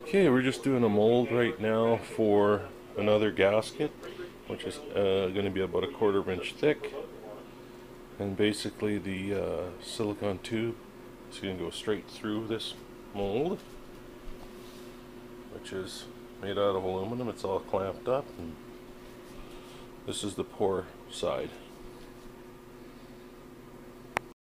Okay, we're just doing a mold right now for another gasket, which is going to be about a 1/4 inch thick. And basically the silicone tube is going to go straight through this mold, which is made out of aluminum. It's all clamped up, and this is the pour side.